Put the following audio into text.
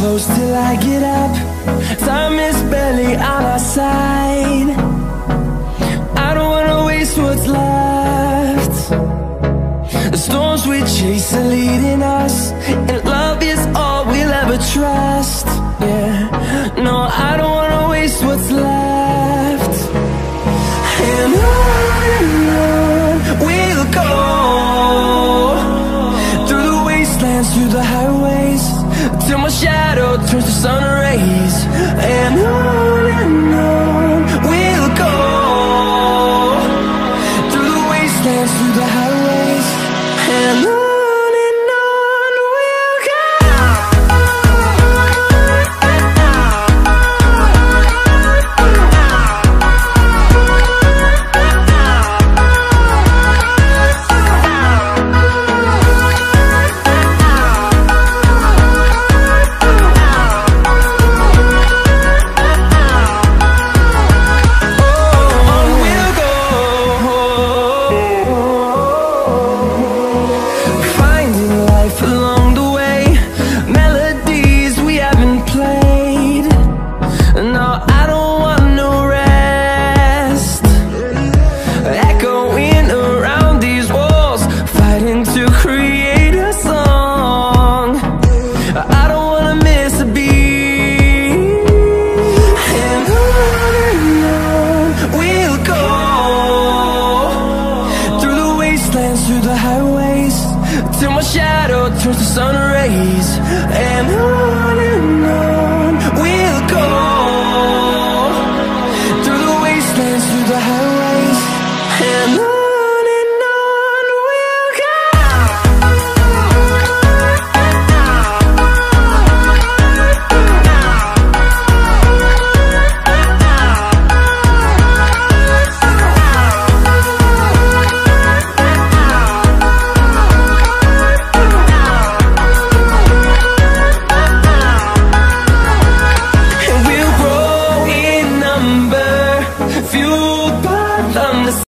close till I get up. Time is barely on our side. I don't wanna waste what's left. The storms we chase are leading us, and love is all we'll ever trust. Yeah, no, I don't wanna waste what's left. And on we'll go, through the wastelands, through the highways, till my shadow turns to sun